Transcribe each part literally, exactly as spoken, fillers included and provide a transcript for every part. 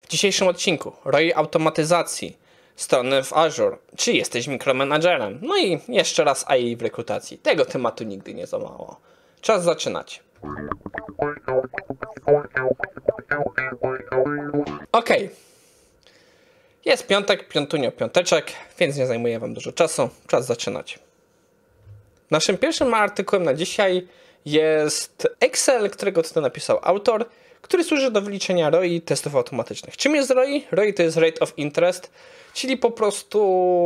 W dzisiejszym odcinku R O I automatyzacji, strony w Azure, czy jesteś mikromanagerem, no i jeszcze raz A I w rekrutacji. Tego tematu nigdy nie za mało. Czas zaczynać. Ok. Jest piątek, piątunio, piąteczek, więc nie zajmuje wam dużo czasu. Czas zaczynać. Naszym pierwszym artykułem na dzisiaj jest Excel, którego tutaj napisał autor, który służy do wyliczenia R O I testów automatycznych. Czym jest R O I? R O I to jest Rate of Interest, czyli po prostu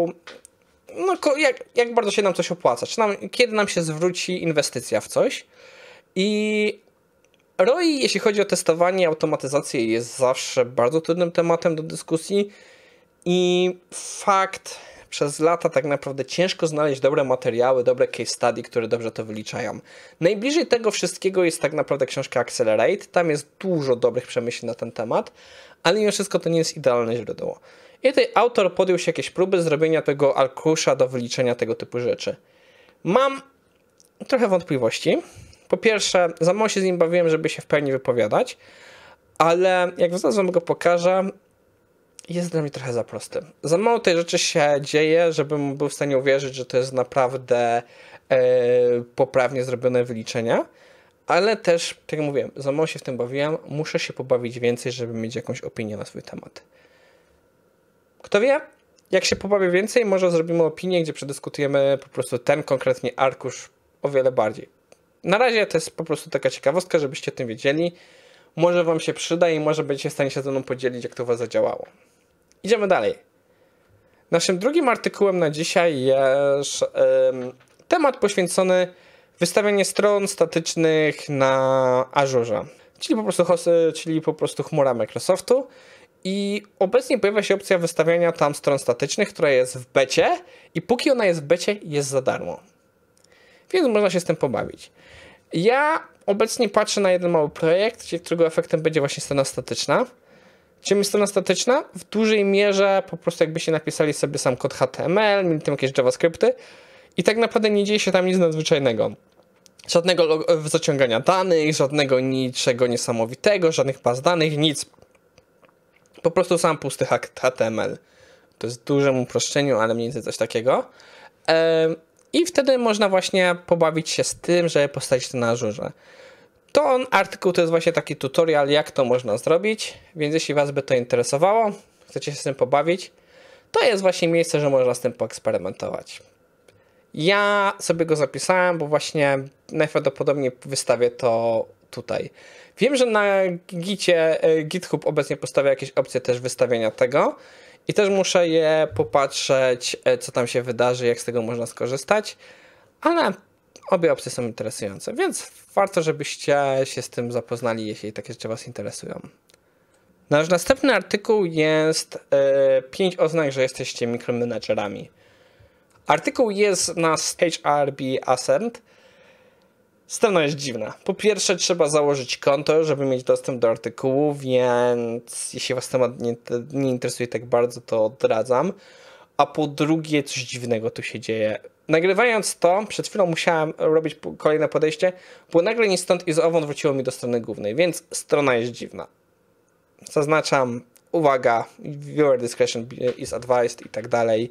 no, jak, jak bardzo się nam coś opłaca, czy nam, kiedy nam się zwróci inwestycja w coś. I R O I, jeśli chodzi o testowanie, automatyzację, jest zawsze bardzo trudnym tematem do dyskusji i fakt, przez lata tak naprawdę ciężko znaleźć dobre materiały, dobre case study, które dobrze to wyliczają. Najbliżej tego wszystkiego jest tak naprawdę książka Accelerate. Tam jest dużo dobrych przemyśleń na ten temat, ale mimo wszystko to nie jest idealne źródło. I tutaj autor podjął się jakieś próby zrobienia tego arkusza do wyliczenia tego typu rzeczy. Mam trochę wątpliwości. Po pierwsze, za mało się z nim bawiłem, żeby się w pełni wypowiadać, ale jak zaraz wam go pokażę, jest dla mnie trochę za prosty. Za mało tej rzeczy się dzieje, żebym był w stanie uwierzyć, że to jest naprawdę e, poprawnie zrobione wyliczenia, ale też, tak jak mówiłem, za mało się w tym bawiłem, muszę się pobawić więcej, żeby mieć jakąś opinię na swój temat. Kto wie, jak się pobawię więcej, może zrobimy opinię, gdzie przedyskutujemy po prostu ten konkretnie arkusz o wiele bardziej. Na razie to jest po prostu taka ciekawostka, żebyście o tym wiedzieli. Może wam się przyda i może będziecie w stanie się ze mną podzielić, jak to u was zadziałało. Idziemy dalej. Naszym drugim artykułem na dzisiaj jest um, temat poświęcony wystawianiu stron statycznych na Azure, czyli po prostu, czyli po prostu chmura Microsoftu. I obecnie pojawia się opcja wystawiania tam stron statycznych, która jest w becie i póki ona jest w becie, jest za darmo. Więc można się z tym pobawić. Ja obecnie patrzę na jeden mały projekt, którego efektem będzie właśnie strona statyczna. Czym jest strona statyczna? W dużej mierze po prostu jakbyście napisali sobie sam kod H T M L, mieli tam jakieś JavaScripty i tak naprawdę nie dzieje się tam nic nadzwyczajnego. Żadnego zaciągania danych, żadnego niczego niesamowitego, żadnych baz danych, nic. Po prostu sam pusty H T M L. To jest w dużym uproszczeniu, ale mniej więcej coś takiego. I wtedy można właśnie pobawić się z tym, żeby postawić to na Azure. To on, artykuł to jest właśnie taki tutorial, jak to można zrobić, więc jeśli was by to interesowało, chcecie się z tym pobawić, to jest właśnie miejsce, że można z tym poeksperymentować. Ja sobie go zapisałem, bo właśnie najprawdopodobniej wystawię to tutaj. Wiem, że na gicie, GitHub obecnie postawia jakieś opcje też wystawienia tego i też muszę je popatrzeć, co tam się wydarzy, jak z tego można skorzystać, ale obie opcje są interesujące, więc warto, żebyście się z tym zapoznali, jeśli takie rzeczy was interesują. Nasz następny artykuł jest pięć oznak, że jesteście mikromanagerami. Artykuł jest na H R B Ascent. Strona jest dziwna. Po pierwsze trzeba założyć konto, żeby mieć dostęp do artykułu, więc jeśli was temat nie, nie interesuje tak bardzo, to odradzam. A po drugie coś dziwnego tu się dzieje. Nagrywając to, przed chwilą musiałem robić kolejne podejście, bo nagle ni stąd i zowąd wróciło mi do strony głównej, więc strona jest dziwna. Zaznaczam, uwaga, viewer discretion is advised i tak dalej.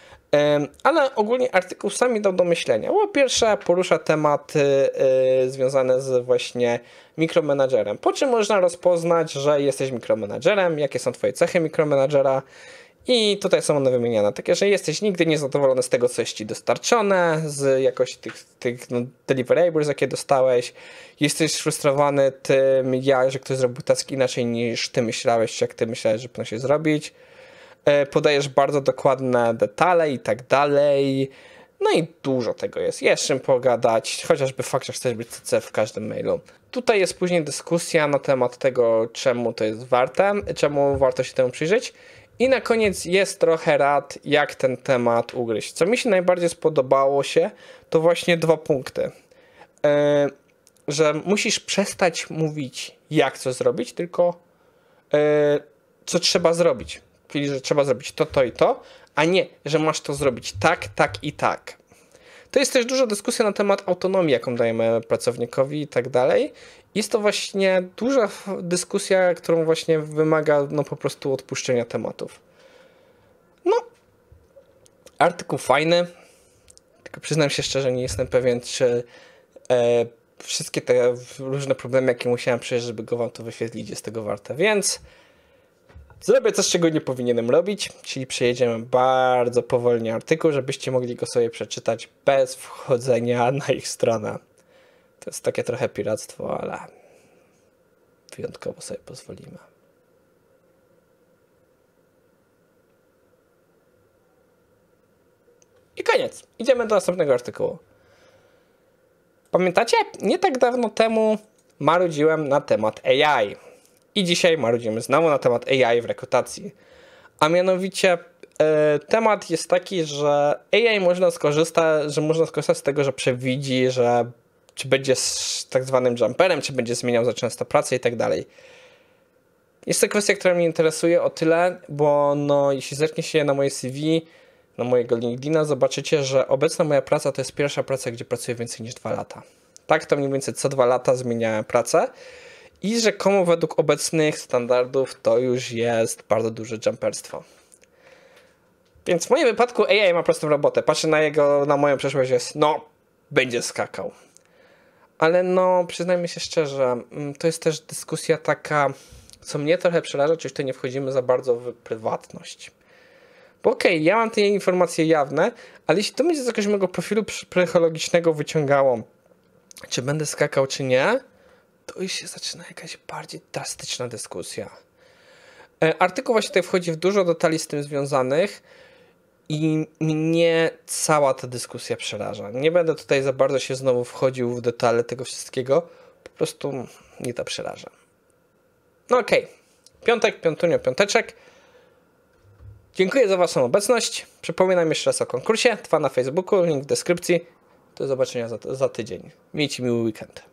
Ale ogólnie artykuł sami dał do myślenia. Po pierwsze porusza tematy związane z właśnie mikromanagerem. Po czym można rozpoznać, że jesteś mikromanagerem, jakie są twoje cechy mikromanagera. I tutaj są one wymieniane. Takie, że jesteś nigdy niezadowolony z tego, co jest ci dostarczone, z jakości tych, tych no, deliverables, jakie dostałeś. Jesteś sfrustrowany tym, jak, że ktoś zrobił task inaczej niż ty myślałeś, jak ty myślałeś, że powinno się zrobić. Podajesz bardzo dokładne detale i tak dalej. No i dużo tego jest. Jest czym pogadać, chociażby fakt, że chcesz być C C w każdym mailu. Tutaj jest później dyskusja na temat tego, czemu to jest warte, czemu warto się temu przyjrzeć. I na koniec jest trochę rad, jak ten temat ugryźć. Co mi się najbardziej spodobało się, to właśnie dwa punkty. Yy, że musisz przestać mówić, jak co zrobić, tylko yy, co trzeba zrobić. Czyli, że trzeba zrobić to, to i to, a nie, że masz to zrobić tak, tak i tak. To jest też duża dyskusja na temat autonomii, jaką dajemy pracownikowi i tak dalej. Jest to właśnie duża dyskusja, którą właśnie wymaga no po prostu odpuszczenia tematów. No, artykuł fajny, tylko przyznam się szczerze, nie jestem pewien, czy e, wszystkie te różne problemy, jakie musiałem przejść, żeby go wam to wyświetlić, jest tego warte, więc zrobię coś, czego nie powinienem robić, czyli przejedziemy bardzo powolnie artykuł, żebyście mogli go sobie przeczytać bez wchodzenia na ich stronę. To jest takie trochę piractwo, ale wyjątkowo sobie pozwolimy. I koniec. Idziemy do następnego artykułu. Pamiętacie? Nie tak dawno temu marudziłem na temat A I. I dzisiaj marudzimy znowu na temat A I w rekrutacji. A mianowicie e, temat jest taki, że A I można skorzystać, że można skorzystać z tego, że przewidzi, że czy będzie z tak zwanym jumperem, czy będzie zmieniał za często pracę i tak dalej. Jest to kwestia, która mnie interesuje o tyle, bo no, jeśli zerknie się na moje C V, na mojego LinkedIna, zobaczycie, że obecna moja praca to jest pierwsza praca, gdzie pracuję więcej niż dwa lata. Tak, to mniej więcej co dwa lata zmieniałem pracę i rzekomo według obecnych standardów to już jest bardzo duże jumperstwo. Więc w moim wypadku A I ma prostą robotę. Patrzę na jego, na moją przeszłość, jest no, będzie skakał. Ale no, przyznajmy się szczerze, to jest też dyskusja taka, co mnie trochę przeraża, czy tutaj nie wchodzimy za bardzo w prywatność. Bo okej, okay, ja mam te informacje jawne, ale jeśli to będzie z jakiegoś mojego profilu psychologicznego wyciągało, czy będę skakał, czy nie, to już się zaczyna jakaś bardziej drastyczna dyskusja. Artykuł właśnie tutaj wchodzi w dużo detali z tym związanych i mnie cała ta dyskusja przeraża. Nie będę tutaj za bardzo się znowu wchodził w detale tego wszystkiego, po prostu mnie to przeraża. No okej, okay. Piątek, piątunio, piąteczek. Dziękuję za waszą obecność. Przypominam jeszcze raz o konkursie. Trwa na Facebooku, link w deskrypcji. Do zobaczenia za, za tydzień. Miejcie miły weekend.